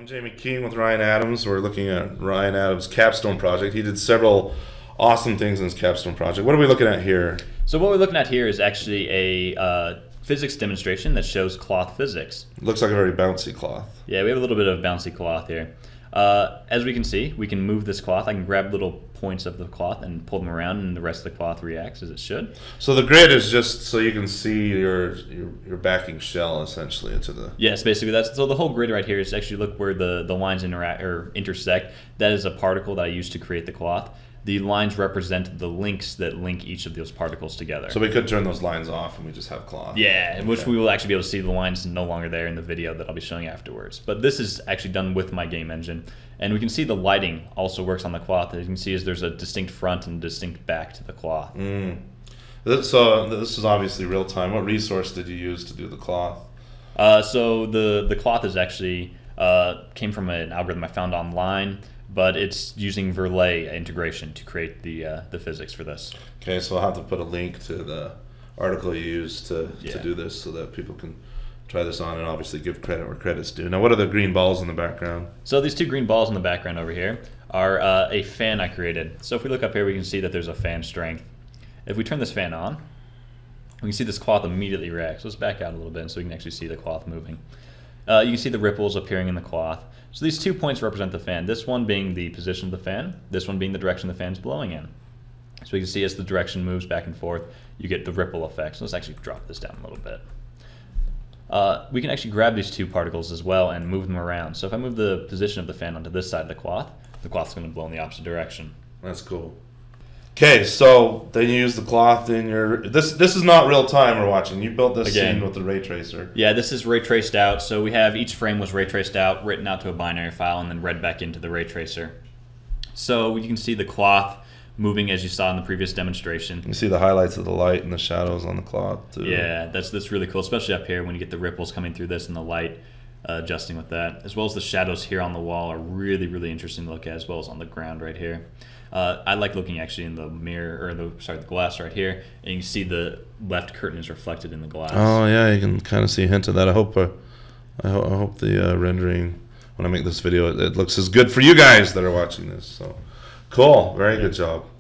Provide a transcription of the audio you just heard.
I'm Jamie Keane with Ryan Adams. We're looking at Ryan Adams' capstone project. He did several awesome things in his capstone project. What are we looking at here? So what we're looking at here is actually a physics demonstration that shows cloth physics. It looks like a very bouncy cloth. Yeah, we have a little bit of bouncy cloth here. As we can see, we can move this cloth. I can grab little points of the cloth and pull them around, and the rest of the cloth reacts as it should. So the grid is just so you can see your backing shell essentially into the... Yes, basically that's so the whole grid right here is actually look where the lines interact or intersect. That is a particle that I used to create the cloth. The lines represent the links that link each of those particles together. So we could turn those lines off and we just have cloth. Yeah, in which Okay. we will actually be able to see the lines no longer there in the video that I'll be showing afterwards. But this is actually done with my game engine. And we can see the lighting also works on the cloth. As you can see, is there's a distinct front and distinct back to the cloth. So this is obviously real time. What resource did you use to do the cloth? So the cloth is actually came from an algorithm I found online, but it's using Verlet integration to create the physics for this. Okay, so I'll have to put a link to the article you used to do this so that people can try this on and obviously give credit where credit's due. Now, what are the green balls in the background? So these two green balls in the background over here are a fan I created. So if we look up here, we can see that there's a fan strength. If we turn this fan on, we can see this cloth immediately reacts. Let's back out a little bit so we can actually see the cloth moving. You can see the ripples appearing in the cloth. So these 2 points represent the fan, this one being the position of the fan, this one being the direction the fan's blowing in. So we can see as the direction moves back and forth, you get the ripple effect. So let's actually drop this down a little bit. We can actually grab these 2 particles as well and move them around. So if I move the position of the fan onto this side of the cloth's going to blow in the opposite direction. That's cool. Okay, so then you use the cloth in your... This is not real time we're watching. You built this scene with the ray tracer. Yeah, this is ray traced out. So we have each frame was ray traced out, written out to a binary file, and then read back into the ray tracer. So you can see the cloth moving as you saw in the previous demonstration. You can see the highlights of the light and the shadows on the cloth too. Yeah, that's really cool, especially up here when you get the ripples coming through this and the light adjusting with that. As well as the shadows here on the wall are really, really interesting to look at, as well as on the ground right here. I like looking actually in the mirror, or the glass right here, and you can see the left curtain is reflected in the glass. Oh yeah, you can kind of see a hint of that. I hope the rendering, when I make this video, it looks as good for you guys that are watching this. So cool, very good job.